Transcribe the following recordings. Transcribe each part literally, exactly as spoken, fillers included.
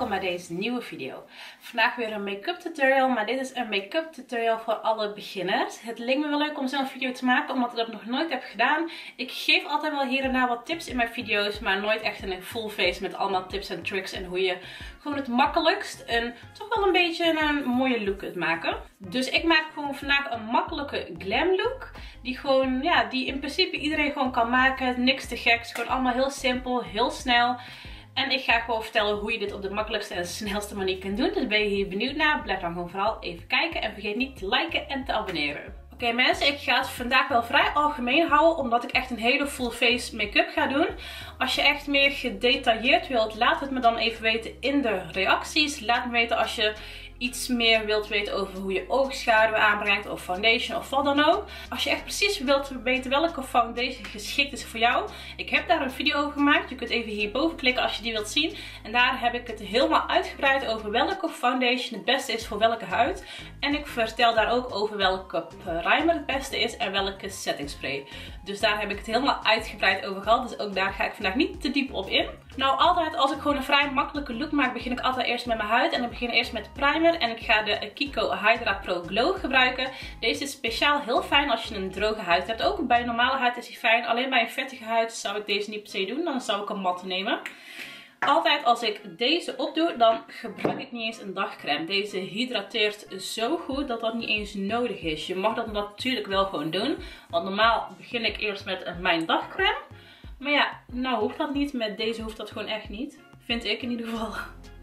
welkom bij deze nieuwe video. Vandaag weer een make-up tutorial, maar dit is een make-up tutorial voor alle beginners. Het leek me wel leuk om zo'n video te maken, omdat ik dat nog nooit heb gedaan. Ik geef altijd wel hier en daar wat tips in mijn video's, maar nooit echt een full face met allemaal tips en tricks en hoe je gewoon het makkelijkst en toch wel een beetje een mooie look kunt maken. Dus ik maak gewoon vandaag een makkelijke glam look, die gewoon, ja, die in principe iedereen gewoon kan maken. Niks te geks, gewoon allemaal heel simpel, heel snel. En ik ga gewoon vertellen hoe je dit op de makkelijkste en snelste manier kunt doen. Dus ben je hier benieuwd naar? Blijf dan gewoon vooral even kijken. En vergeet niet te liken en te abonneren. Oké okay, mensen, ik ga het vandaag wel vrij algemeen houden. Omdat ik echt een hele full face make-up ga doen. Als je echt meer gedetailleerd wilt, laat het me dan even weten in de reacties. Laat me weten als je iets meer wilt weten over hoe je oogschaduw aanbrengt of foundation of wat dan ook. Als je echt precies wilt weten welke foundation geschikt is voor jou. Ik heb daar een video over gemaakt. Je kunt even hierboven klikken als je die wilt zien. En daar heb ik het helemaal uitgebreid over welke foundation het beste is voor welke huid. En ik vertel daar ook over welke primer het beste is en welke setting spray. Dus daar heb ik het helemaal uitgebreid over gehad. Dus ook daar ga ik vandaag niet te diep op in. Nou, altijd als ik gewoon een vrij makkelijke look maak, begin ik altijd eerst met mijn huid. En dan begin ik eerst met de primer. En ik ga de Kiko Hydra Pro Glow gebruiken. Deze is speciaal heel fijn als je een droge huid hebt. Ook bij een normale huid is hij fijn. Alleen bij een vettige huid zou ik deze niet per se doen. Dan zou ik een matte nemen. Altijd als ik deze opdoe, dan gebruik ik niet eens een dagcreme. Deze hydrateert zo goed dat dat niet eens nodig is. Je mag dat natuurlijk wel gewoon doen. Want normaal begin ik eerst met mijn dagcreme. Maar ja, nou hoeft dat niet. Met deze hoeft dat gewoon echt niet. Vind ik in ieder geval.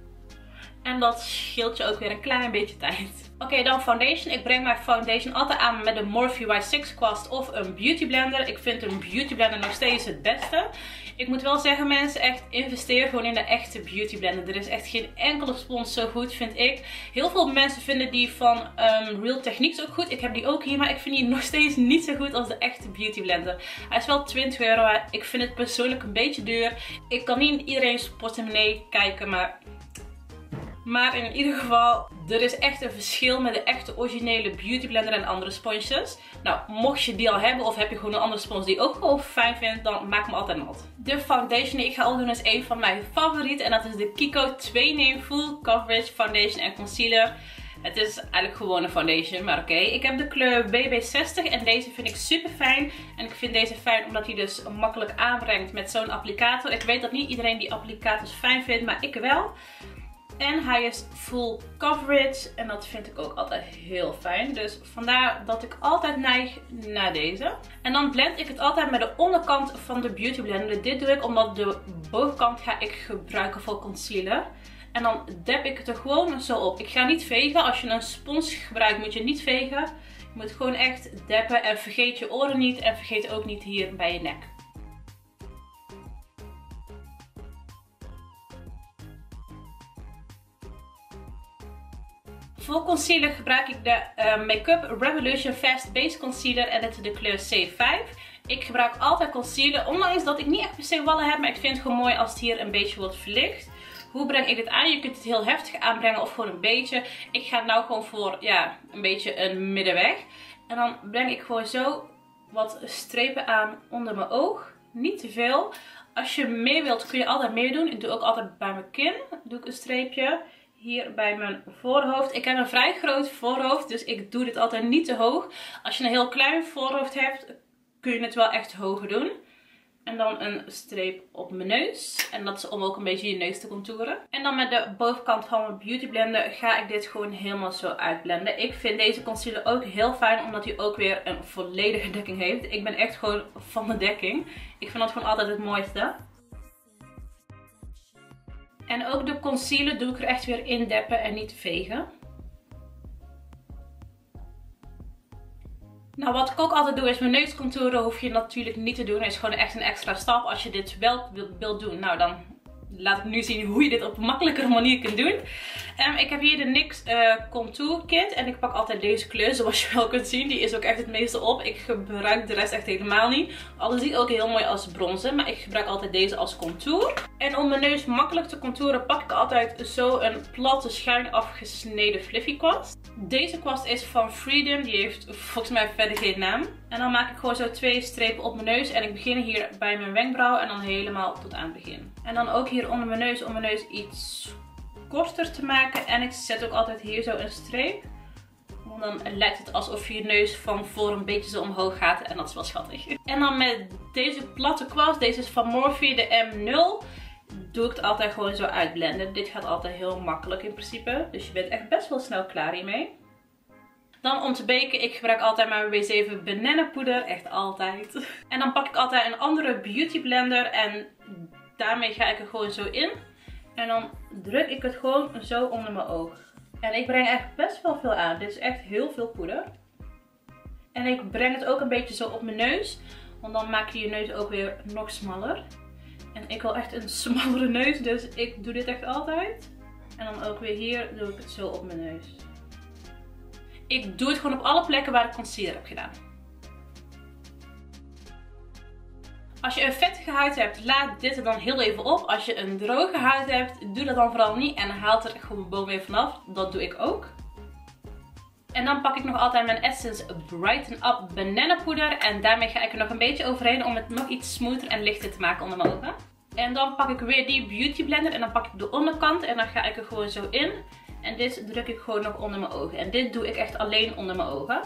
En dat scheelt je ook weer een klein beetje tijd. Oké, okay, dan foundation. Ik breng mijn foundation altijd aan met een Morphe Y zes kwast of een beauty blender. Ik vind een beauty blender nog steeds het beste. Ik moet wel zeggen mensen, echt investeer gewoon in de echte beauty blender. Er is echt geen enkele spons zo goed, vind ik. Heel veel mensen vinden die van um, Real Techniques ook goed. Ik heb die ook hier, maar ik vind die nog steeds niet zo goed als de echte beauty blender. Hij is wel twintig euro, maar ik vind het persoonlijk een beetje duur. Ik kan niet in iedereen's portemonnee kijken, maar... Maar in ieder geval, er is echt een verschil met de echte originele beauty blender en andere sponsjes. Nou, mocht je die al hebben of heb je gewoon een andere spons die je ook gewoon fijn vindt, dan maak hem altijd nat. De foundation die ik ga opdoen is een van mijn favorieten en dat is de Kiko twee in één Full Coverage Foundation en Concealer. Het is eigenlijk gewoon een foundation, maar oké. Okay. Ik heb de kleur B B zestig en deze vind ik super fijn. En ik vind deze fijn omdat hij dus makkelijk aanbrengt met zo'n applicator. Ik weet dat niet iedereen die applicators fijn vindt, maar ik wel. En hij is full coverage en dat vind ik ook altijd heel fijn. Dus vandaar dat ik altijd neig naar deze. En dan blend ik het altijd met de onderkant van de beauty blender. Dit doe ik omdat de bovenkant ga ik gebruiken voor concealer. En dan dab ik het er gewoon zo op. Ik ga niet vegen. Als je een spons gebruikt moet je niet vegen. Je moet gewoon echt dappen en vergeet je oren niet. En vergeet ook niet hier bij je nek. Voor concealer gebruik ik de uh, Make-up Revolution Fast Base Concealer en dit is de kleur C vijf. Ik gebruik altijd concealer, ondanks dat ik niet echt per se wallen heb, maar ik vind het gewoon mooi als het hier een beetje wordt verlicht. Hoe breng ik dit aan? Je kunt het heel heftig aanbrengen of gewoon een beetje. Ik ga nou gewoon voor ja, een beetje een middenweg. En dan breng ik gewoon zo wat strepen aan onder mijn oog. Niet te veel. Als je meer wilt kun je altijd meer doen. Ik doe ook altijd bij mijn kin. Doe ik een streepje. Hier bij mijn voorhoofd. Ik heb een vrij groot voorhoofd, dus ik doe dit altijd niet te hoog. Als je een heel klein voorhoofd hebt, kun je het wel echt hoger doen. En dan een streep op mijn neus. En dat is om ook een beetje je neus te contouren. En dan met de bovenkant van mijn beauty blender ga ik dit gewoon helemaal zo uitblenden. Ik vind deze concealer ook heel fijn, omdat hij ook weer een volledige dekking heeft. Ik ben echt gewoon van de dekking. Ik vind dat gewoon altijd het mooiste. En ook de concealer doe ik er echt weer in deppen en niet vegen. Nou, wat ik ook altijd doe is mijn neus contouren. Hoef je natuurlijk niet te doen. Het is gewoon echt een extra stap. Als je dit wel wilt doen, nou dan laat ik nu zien hoe je dit op een makkelijkere manier kunt doen. Um, ik heb hier de N Y X uh, Contour Kit. En ik pak altijd deze kleur, zoals je wel kunt zien. Die is ook echt het meeste op. Ik gebruik de rest echt helemaal niet. Alles ziet ook heel mooi als bronzen. Maar ik gebruik altijd deze als contour. En om mijn neus makkelijk te contouren pak ik altijd zo een platte schuin afgesneden fluffy kwast. Deze kwast is van Freedom. Die heeft volgens mij verder geen naam. En dan maak ik gewoon zo twee strepen op mijn neus. En ik begin hier bij mijn wenkbrauw en dan helemaal tot aan het begin. En dan ook hier onder mijn neus, om mijn neus iets korter te maken. En ik zet ook altijd hier zo een streep. Want dan lijkt het alsof je neus van voor een beetje zo omhoog gaat. En dat is wel schattig. En dan met deze platte kwast. Deze is van Morphe, de M nul. Doe ik het altijd gewoon zo uitblenden. Dit gaat altijd heel makkelijk in principe. Dus je bent echt best wel snel klaar hiermee. Dan om te baken, ik gebruik altijd mijn B zeven bananenpoeder. Echt altijd. En dan pak ik altijd een andere beauty blender. En daarmee ga ik er gewoon zo in. En dan druk ik het gewoon zo onder mijn oog. En ik breng echt best wel veel aan. Dit is echt heel veel poeder. En ik breng het ook een beetje zo op mijn neus. Want dan maak je je neus ook weer nog smaller. En ik wil echt een smallere neus. Dus ik doe dit echt altijd. En dan ook weer hier doe ik het zo op mijn neus. Ik doe het gewoon op alle plekken waar ik concealer heb gedaan. Als je een vettige huid hebt, laat dit er dan heel even op. Als je een droge huid hebt, doe dat dan vooral niet. En haal er gewoon weer vanaf. Dat doe ik ook. En dan pak ik nog altijd mijn Essence Brighten Up bananenpoeder. En daarmee ga ik er nog een beetje overheen om het nog iets smoother en lichter te maken onder mijn ogen. En dan pak ik weer die beauty blender en dan pak ik de onderkant en dan ga ik er gewoon zo in. En dit druk ik gewoon nog onder mijn ogen. En dit doe ik echt alleen onder mijn ogen.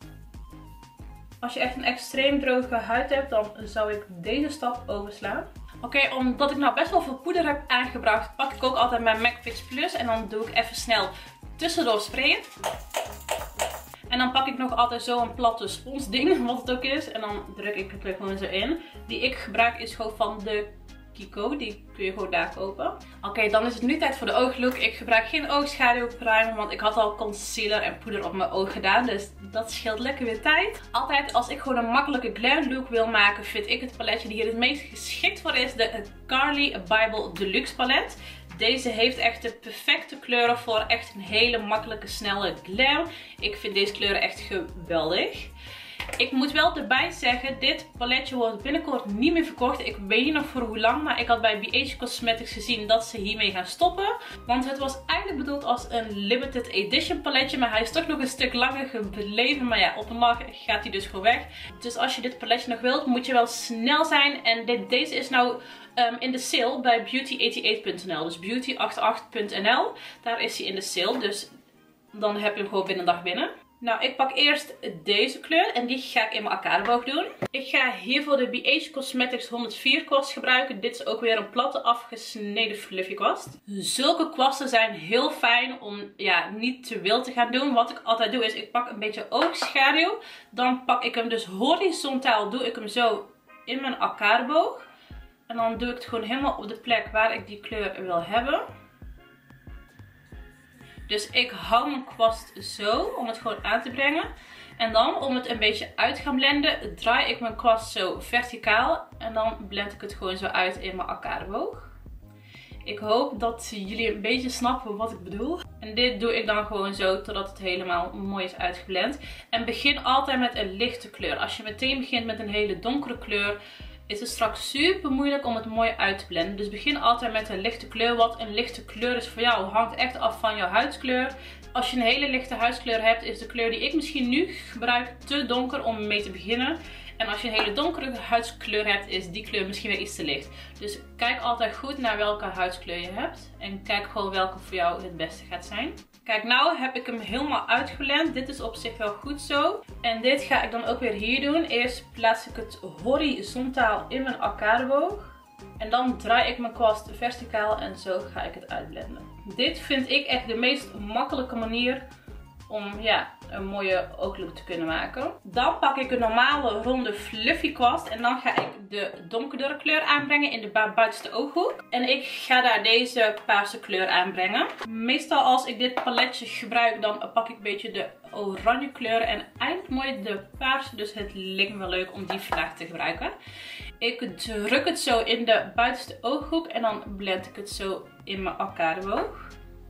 Als je echt een extreem droge huid hebt, dan zou ik deze stap overslaan. Oké, okay, omdat ik nou best wel veel poeder heb aangebracht, pak ik ook altijd mijn MAC Fix Plus. En dan doe ik even snel tussendoor sprayen. En dan pak ik nog altijd zo'n platte spons ding, wat het ook is. En dan druk ik het er gewoon zo in. Die ik gebruik is gewoon van de Kiko. Die kun je gewoon daar kopen. Oké, okay, dan is het nu tijd voor de ooglook. Ik gebruik geen oogschaduwprimer, want ik had al concealer en poeder op mijn oog gedaan. Dus dat scheelt lekker weer tijd. Altijd als ik gewoon een makkelijke glam look wil maken, vind ik het paletje die hier het meest geschikt voor is de Carly Bible Deluxe palet. Deze heeft echt de perfecte kleuren voor echt een hele makkelijke, snelle glam. Ik vind deze kleuren echt geweldig. Ik moet wel erbij zeggen, dit paletje wordt binnenkort niet meer verkocht. Ik weet niet nog voor hoe lang, maar ik had bij B H Cosmetics gezien dat ze hiermee gaan stoppen. Want het was eigenlijk bedoeld als een limited edition paletje, maar hij is toch nog een stuk langer gebleven. Maar ja, op een dag gaat hij dus gewoon weg. Dus als je dit paletje nog wilt, moet je wel snel zijn. En dit, deze is nou um, in de sale bij beauty achtenachtig punt n l. Dus beauty achtenachtig punt n l, daar is hij in de sale. Dus dan heb je hem gewoon binnen een dag binnen. Nou, ik pak eerst deze kleur en die ga ik in mijn arcadeboog doen. Ik ga hiervoor de B H Cosmetics honderdvier kwast gebruiken. Dit is ook weer een platte afgesneden fluffy kwast. Zulke kwasten zijn heel fijn om ja, niet te wild te gaan doen. Wat ik altijd doe is, ik pak een beetje oogschaduw. Dan pak ik hem dus horizontaal, doe ik hem zo in mijn arcadeboog. En dan doe ik het gewoon helemaal op de plek waar ik die kleur wil hebben. Dus ik hou mijn kwast zo om het gewoon aan te brengen. En dan om het een beetje uit te gaan blenden, draai ik mijn kwast zo verticaal. En dan blend ik het gewoon zo uit in mijn arcadeboog. Ik hoop dat jullie een beetje snappen wat ik bedoel. En dit doe ik dan gewoon zo totdat het helemaal mooi is uitgeblend. En begin altijd met een lichte kleur. Als je meteen begint met een hele donkere kleur, is het straks super moeilijk om het mooi uit te blenden. Dus begin altijd met een lichte kleur. Wat een lichte kleur is voor jou hangt echt af van jouw huidskleur. Als je een hele lichte huidskleur hebt, is de kleur die ik misschien nu gebruik te donker om mee te beginnen. En als je een hele donkere huidskleur hebt, is die kleur misschien weer iets te licht. Dus kijk altijd goed naar welke huidskleur je hebt. En kijk gewoon welke voor jou het beste gaat zijn. Kijk, nou heb ik hem helemaal uitgeblend. Dit is op zich wel goed zo. En dit ga ik dan ook weer hier doen. Eerst plaats ik het horizontaal in mijn arcadeboog. En dan draai ik mijn kwast verticaal en zo ga ik het uitblenden. Dit vind ik echt de meest makkelijke manier om ja, een mooie ooglook te kunnen maken. Dan pak ik een normale ronde fluffy kwast. En dan ga ik de donkerdere kleur aanbrengen in de buitenste ooghoek. En ik ga daar deze paarse kleur aanbrengen. Meestal als ik dit paletje gebruik, dan pak ik een beetje de oranje kleuren. En eigenlijk mooi de paarse. Dus het lijkt me wel leuk om die vandaag te gebruiken. Ik druk het zo in de buitenste ooghoek. En dan blend ik het zo in mijn arcadeboog.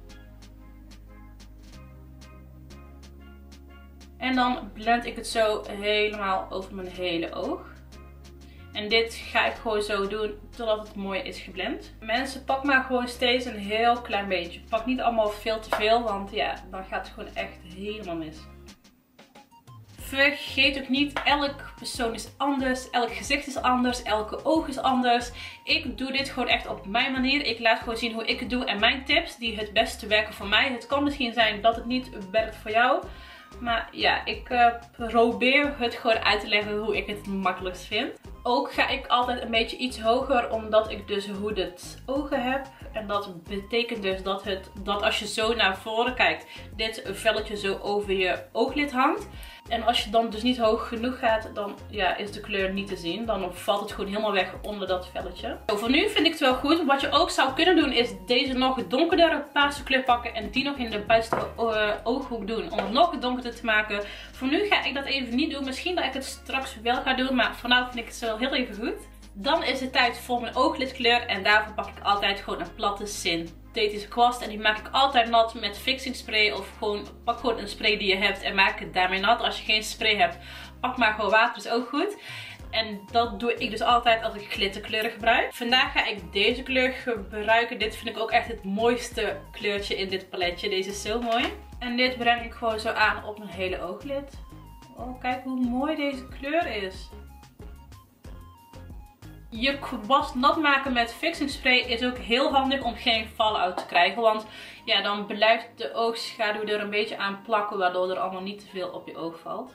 En dan blend ik het zo helemaal over mijn hele oog. En dit ga ik gewoon zo doen totdat het mooi is geblend. Mensen, pak maar gewoon steeds een heel klein beetje. Pak niet allemaal veel te veel, want ja, dan gaat het gewoon echt helemaal mis. Vergeet ook niet, elk persoon is anders, elk gezicht is anders, elke oog is anders. Ik doe dit gewoon echt op mijn manier. Ik laat gewoon zien hoe ik het doe en mijn tips die het beste werken voor mij. Het kan misschien zijn dat het niet werkt voor jou. Maar ja, ik uh, probeer het gewoon uit te leggen hoe ik het makkelijkst vind. Ook ga ik altijd een beetje iets hoger, omdat ik dus hooded ogen heb. En dat betekent dus dat, het, dat als je zo naar voren kijkt, dit velletje zo over je ooglid hangt. En als je dan dus niet hoog genoeg gaat, dan ja, is de kleur niet te zien. Dan valt het gewoon helemaal weg onder dat velletje. Zo, voor nu vind ik het wel goed. Wat je ook zou kunnen doen, is deze nog donkerdere paarse kleur pakken. En die nog in de buitenste uh, ooghoek doen. Om het nog donkerder te maken. Voor nu ga ik dat even niet doen. Misschien dat ik het straks wel ga doen. Maar vanavond vind ik het wel heel even goed. Dan is het tijd voor mijn ooglidkleur. En daarvoor pak ik altijd gewoon een platte synthetische kwast. En die maak ik altijd nat met fixing spray. Of gewoon, pak gewoon een spray die je hebt en maak het daarmee nat. Als je geen spray hebt, pak maar gewoon water, is ook goed. En dat doe ik dus altijd als ik glitterkleuren gebruik. Vandaag ga ik deze kleur gebruiken. Dit vind ik ook echt het mooiste kleurtje in dit paletje. Deze is zo mooi. En dit breng ik gewoon zo aan op mijn hele ooglid. Oh, kijk hoe mooi deze kleur is. Je kwast nat maken met fixing spray is ook heel handig om geen fallout te krijgen. Want ja, dan blijft de oogschaduw er een beetje aan plakken, waardoor er allemaal niet te veel op je oog valt.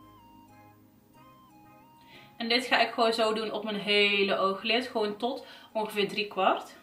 En dit ga ik gewoon zo doen op mijn hele ooglid. Gewoon tot ongeveer drie kwart.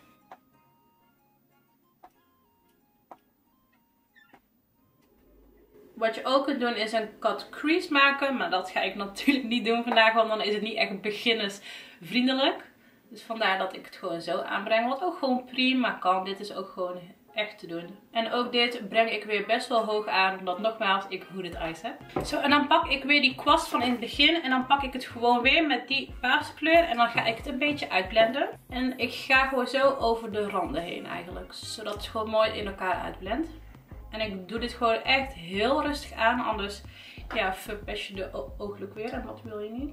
Wat je ook kunt doen is een cut crease maken. Maar dat ga ik natuurlijk niet doen vandaag, want dan is het niet echt beginnersvriendelijk. Dus vandaar dat ik het gewoon zo aanbreng. Wat ook gewoon prima kan. Dit is ook gewoon echt te doen. En ook dit breng ik weer best wel hoog aan. Omdat nogmaals ik hooded eyes heb. Zo, en dan pak ik weer die kwast van in het begin. En dan pak ik het gewoon weer met die paarse kleur. En dan ga ik het een beetje uitblenden. En ik ga gewoon zo over de randen heen eigenlijk. Zodat het gewoon mooi in elkaar uitblendt. En ik doe dit gewoon echt heel rustig aan. Anders ja, verpest je de ooglook weer. En dat wil je niet.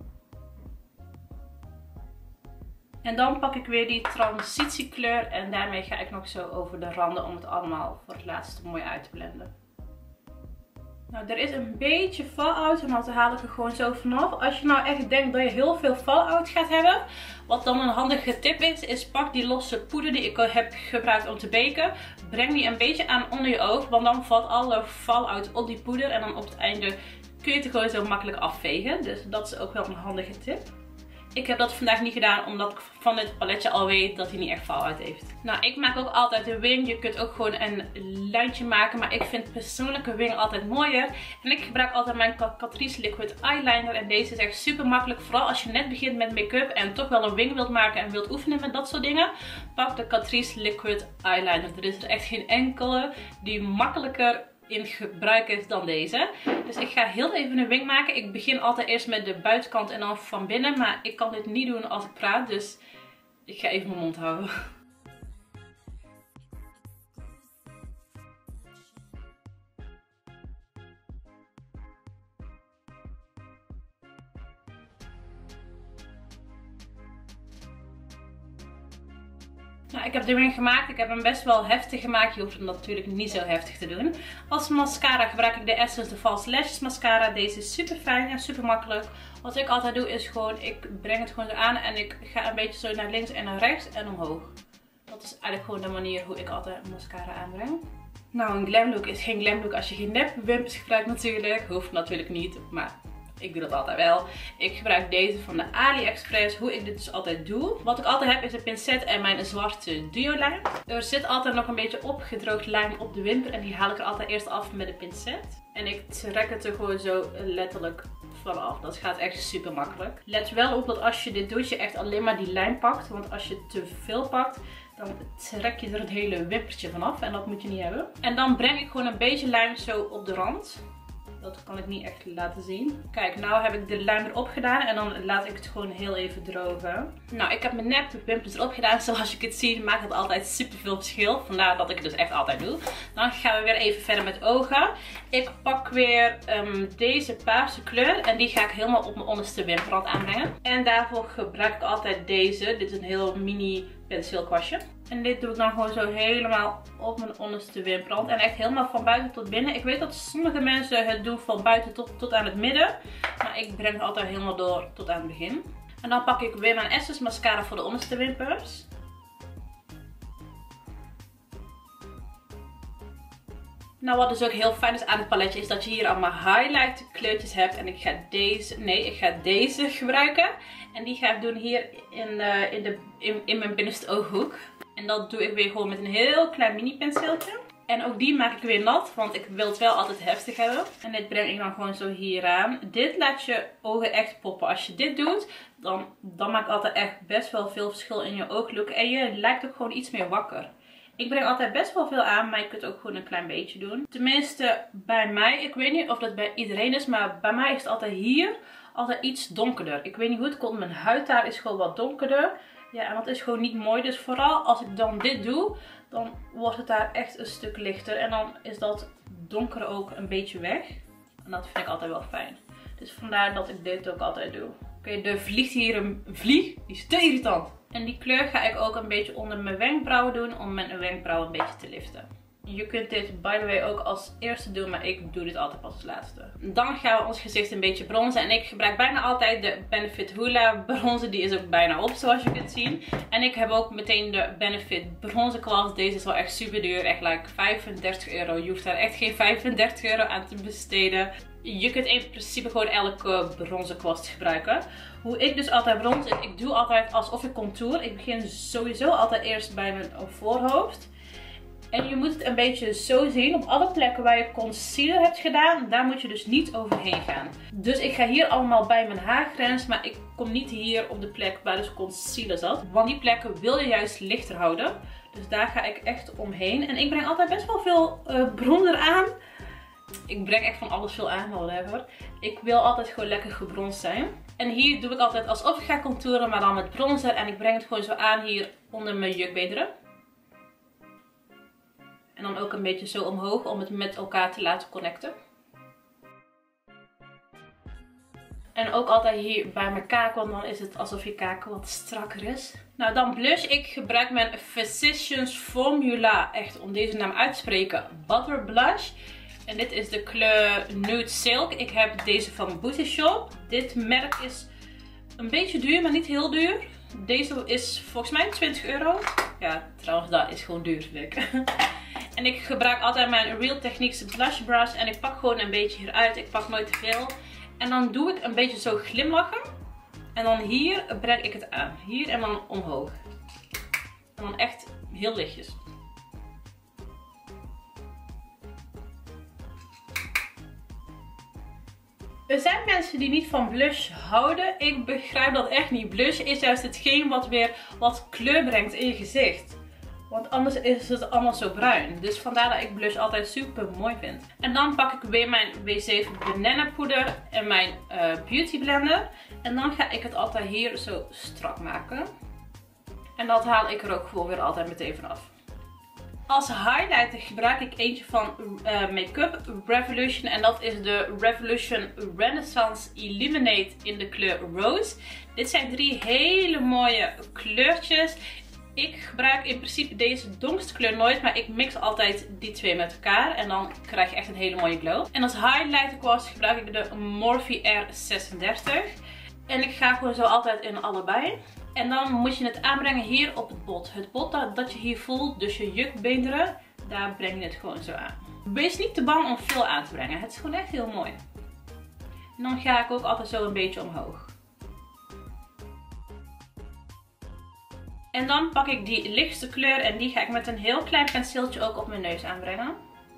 En dan pak ik weer die transitiekleur. En daarmee ga ik nog zo over de randen. Om het allemaal voor het laatste mooi uit te blenden. Nou, er is een beetje fallout. En dan haal ik er gewoon zo vanaf. Als je nou echt denkt dat je heel veel fallout gaat hebben. Wat dan een handige tip is. Is pak die losse poeder die ik heb gebruikt om te baken. Breng die een beetje aan onder je oog. Want dan valt alle fallout op die poeder. En dan op het einde kun je het gewoon zo makkelijk afvegen. Dus dat is ook wel een handige tip. Ik heb dat vandaag niet gedaan, omdat ik van dit paletje al weet dat hij niet echt fallout heeft. Nou, ik maak ook altijd een wing. Je kunt ook gewoon een lijntje maken. Maar ik vind persoonlijk een wing altijd mooier. En ik gebruik altijd mijn Catrice Liquid Eyeliner. En deze is echt super makkelijk. Vooral als je net begint met make-up en toch wel een wing wilt maken en wilt oefenen met dat soort dingen. Pak de Catrice Liquid Eyeliner. Er is er echt geen enkele die makkelijker in gebruik is dan deze. Dus ik ga heel even een wing maken. Ik begin altijd eerst met de buitenkant en dan van binnen. Maar ik kan dit niet doen als ik praat. Dus ik ga even mijn mond houden. Nou, ik heb de wing gemaakt. Ik heb hem best wel heftig gemaakt. Je hoeft hem natuurlijk niet zo heftig te doen. Als mascara gebruik ik de Essence de False Lashes Mascara. Deze is super fijn en super makkelijk. Wat ik altijd doe is gewoon, ik breng het gewoon zo aan en ik ga een beetje zo naar links en naar rechts en omhoog. Dat is eigenlijk gewoon de manier hoe ik altijd mascara aanbreng. Nou, een glam look is geen glam look als je geen nep wimpers gebruikt natuurlijk. Hoeft natuurlijk niet, maar ik doe dat altijd wel. Ik gebruik deze van de AliExpress. Hoe ik dit dus altijd doe. Wat ik altijd heb is een pincet en mijn zwarte duolijm. Er zit altijd nog een beetje opgedroogd lijm op de wimper. En die haal ik er altijd eerst af met de pincet. En ik trek het er gewoon zo letterlijk vanaf. Dat gaat echt super makkelijk. Let wel op dat als je dit doet je echt alleen maar die lijm pakt. Want als je te veel pakt, dan trek je er het hele wippertje vanaf. En dat moet je niet hebben. En dan breng ik gewoon een beetje lijm zo op de rand. Dat kan ik niet echt laten zien. Kijk, nou heb ik de lijm erop gedaan. En dan laat ik het gewoon heel even drogen. Nou, ik heb mijn nep wimpers erop gedaan. Zoals je kunt zien maakt het altijd super veel verschil. Vandaar dat ik het dus echt altijd doe. Dan gaan we weer even verder met ogen. Ik pak weer um, deze paarse kleur. En die ga ik helemaal op mijn onderste wimperrand aanbrengen. En daarvoor gebruik ik altijd deze. Dit is een heel mini penseelkwastje. En dit doe ik dan gewoon zo helemaal op mijn onderste wimperrand. En echt helemaal van buiten tot binnen. Ik weet dat sommige mensen het doen van buiten tot, tot aan het midden. Maar ik breng het altijd helemaal door tot aan het begin. En dan pak ik weer mijn Essence mascara voor de onderste wimpers. Nou, wat dus ook heel fijn is aan het paletje is dat je hier allemaal highlight kleurtjes hebt. En ik ga deze, nee, ik ga deze gebruiken. En die ga ik doen hier in, uh, in, de, in, in mijn binnenste ooghoek. En dat doe ik weer gewoon met een heel klein mini penseeltje. En ook die maak ik weer nat, want ik wil het wel altijd heftig hebben. En dit breng ik dan gewoon zo hier aan. Dit laat je ogen echt poppen. Als je dit doet, dan, dan maakt altijd echt best wel veel verschil in je ooglook. En je lijkt ook gewoon iets meer wakker. Ik breng altijd best wel veel aan, maar je kunt ook gewoon een klein beetje doen. Tenminste bij mij, ik weet niet of dat bij iedereen is, maar bij mij is het altijd hier altijd iets donkerder. Ik weet niet hoe het komt, mijn huid daar is gewoon wat donkerder. Ja, en dat is gewoon niet mooi. Dus vooral als ik dan dit doe, dan wordt het daar echt een stuk lichter. En dan is dat donkere ook een beetje weg. En dat vind ik altijd wel fijn. Dus vandaar dat ik dit ook altijd doe. Oké, okay, er vliegt hier een vlieg. Die is te irritant. En die kleur ga ik ook een beetje onder mijn wenkbrauwen doen. Om mijn wenkbrauwen een beetje te liften. Je kunt dit by the way ook als eerste doen, maar ik doe dit altijd pas als laatste. Dan gaan we ons gezicht een beetje bronzen. En ik gebruik bijna altijd de Benefit Hoola bronzer. Die is ook bijna op, zoals je kunt zien. En ik heb ook meteen de Benefit bronzer kwast. Deze is wel echt super duur. Echt like vijfendertig euro. Je hoeft daar echt geen vijfendertig euro aan te besteden. Je kunt in principe gewoon elke bronzerkwast gebruiken. Hoe ik dus altijd bronz, ik doe altijd alsof ik contour. Ik begin sowieso altijd eerst bij mijn voorhoofd. En je moet het een beetje zo zien. Op alle plekken waar je concealer hebt gedaan, daar moet je dus niet overheen gaan. Dus ik ga hier allemaal bij mijn haargrens. Maar ik kom niet hier op de plek waar dus concealer zat. Want die plekken wil je juist lichter houden. Dus daar ga ik echt omheen. En ik breng altijd best wel veel uh, bronzer aan. Ik breng echt van alles veel aan, whatever. Ik wil altijd gewoon lekker gebronzed zijn. En hier doe ik altijd alsof ik ga contouren, maar dan met bronzer. En ik breng het gewoon zo aan hier onder mijn jukbeenderen. En dan ook een beetje zo omhoog om het met elkaar te laten connecten. En ook altijd hier bij mijn kaak, want dan is het alsof je kaak wat strakker is. Nou, dan blush. Ik gebruik mijn Physicians Formula, echt om deze naam uit te spreken, Butter Blush. En dit is de kleur Nude Silk. Ik heb deze van Booty Shop. Dit merk is een beetje duur, maar niet heel duur. Deze is volgens mij twintig euro. Ja, trouwens, dat is gewoon duur, vind ik. En ik gebruik altijd mijn Real Techniques blush brush. En ik pak gewoon een beetje hieruit. Ik pak nooit te veel. En dan doe ik een beetje zo glimlachen. En dan hier breng ik het aan. Hier en dan omhoog. En dan echt heel lichtjes. Er zijn mensen die niet van blush houden. Ik begrijp dat echt niet. Blush is juist hetgeen wat weer wat kleur brengt in je gezicht. Want anders is het allemaal zo bruin. Dus vandaar dat ik blush altijd super mooi vind. En dan pak ik weer mijn W zeven Banana poeder en mijn uh, Beauty Blender. En dan ga ik het altijd hier zo strak maken. En dat haal ik er ook gewoon weer altijd meteen vanaf. Als highlighter gebruik ik eentje van uh, Make-up Revolution. En dat is de Revolution Renaissance Illuminate in de kleur Rose. Dit zijn drie hele mooie kleurtjes. Ik gebruik in principe deze donkerste kleur nooit, maar ik mix altijd die twee met elkaar. En dan krijg je echt een hele mooie glow. En als highlighter kwast gebruik ik de Morphe R zesendertig. En ik ga gewoon zo altijd in allebei. En dan moet je het aanbrengen hier op het bot. Het bot dat, dat je hier voelt, dus je jukbeenderen, daar breng je het gewoon zo aan. Wees niet te bang om veel aan te brengen. Het is gewoon echt heel mooi. En dan ga ik ook altijd zo een beetje omhoog. En dan pak ik die lichtste kleur en die ga ik met een heel klein penseeltje ook op mijn neus aanbrengen.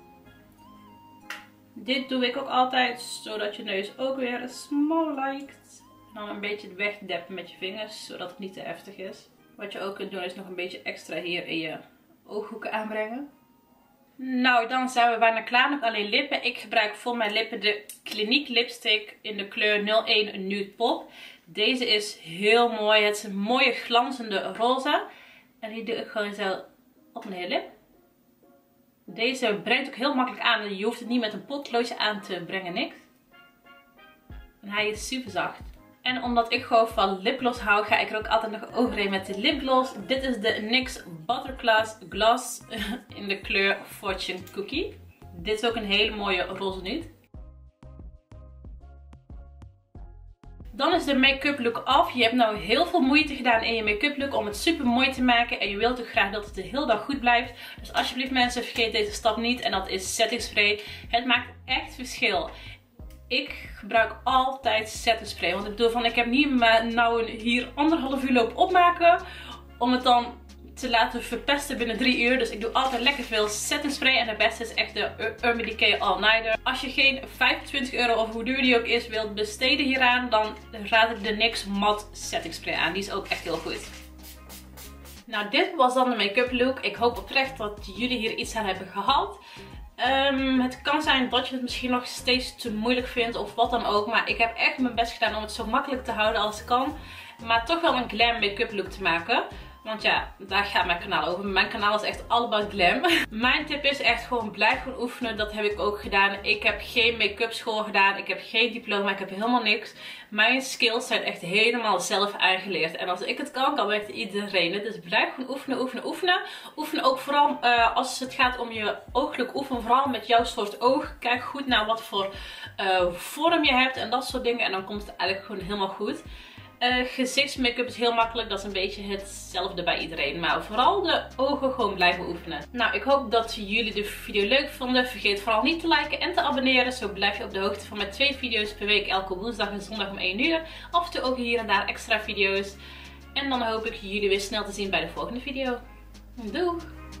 Dit doe ik ook altijd, zodat je neus ook weer smal lijkt. En dan een beetje wegdeppen met je vingers, zodat het niet te heftig is. Wat je ook kunt doen is nog een beetje extra hier in je ooghoeken aanbrengen. Nou, dan zijn we bijna klaar. Nog alleen lippen. Ik gebruik voor mijn lippen de Clinique lipstick in de kleur nul één Nude Pop. Deze is heel mooi. Het is een mooie glanzende roze. En die doe ik gewoon zo op mijn hele lip. Deze brengt ook heel makkelijk aan. Je hoeft het niet met een potloodje aan te brengen, niks. En hij is super zacht. En omdat ik gewoon van lipgloss hou, ga ik er ook altijd nog overheen met de lipgloss. Dit is de N Y X Butterglass Gloss in de kleur Fortune Cookie. Dit is ook een hele mooie roze nude. Dan is de make-up look af. Je hebt nou heel veel moeite gedaan in je make-up look om het super mooi te maken. En je wilt ook graag dat het de hele dag goed blijft. Dus alsjeblieft mensen, vergeet deze stap niet. En dat is setting spray. Het maakt echt verschil. Ik gebruik altijd setting spray. Want ik bedoel van, ik heb niet nou hier anderhalf uur lopen opmaken. Om het dan te laten verpesten binnen drie uur. Dus ik doe altijd lekker veel setting spray. En de beste is echt de Urban Decay All Nighter. Als je geen vijfentwintig euro of hoe duur die ook is wilt besteden hieraan, dan raad ik de N Y X Matte Setting Spray aan. Die is ook echt heel goed. Nou, dit was dan de make-up look. Ik hoop oprecht dat jullie hier iets aan hebben gehad. Um, het kan zijn dat je het misschien nog steeds te moeilijk vindt of wat dan ook. Maar ik heb echt mijn best gedaan om het zo makkelijk te houden als ik kan. Maar toch wel een glam make-up look te maken. Want ja, daar gaat mijn kanaal over. Mijn kanaal is echt all about glam. Mijn tip is echt gewoon blijf gewoon oefenen. Dat heb ik ook gedaan. Ik heb geen make-up school gedaan. Ik heb geen diploma. Ik heb helemaal niks. Mijn skills zijn echt helemaal zelf aangeleerd. En als ik het kan, kan echt iedereen. Dus blijf gewoon oefenen, oefenen, oefenen. Oefenen ook vooral uh, als het gaat om je ooglijk oefenen. Vooral met jouw soort oog. Kijk goed naar wat voor uh, vorm je hebt en dat soort dingen. En dan komt het eigenlijk gewoon helemaal goed. Uh, gezichtsmake-up is heel makkelijk, dat is een beetje hetzelfde bij iedereen. Maar vooral de ogen gewoon blijven oefenen. Nou, ik hoop dat jullie de video leuk vonden. Vergeet vooral niet te liken en te abonneren. Zo blijf je op de hoogte van mijn twee video's per week, elke woensdag en zondag om één uur. Af en toe ook hier en daar extra video's. En dan hoop ik jullie weer snel te zien bij de volgende video. Doeg!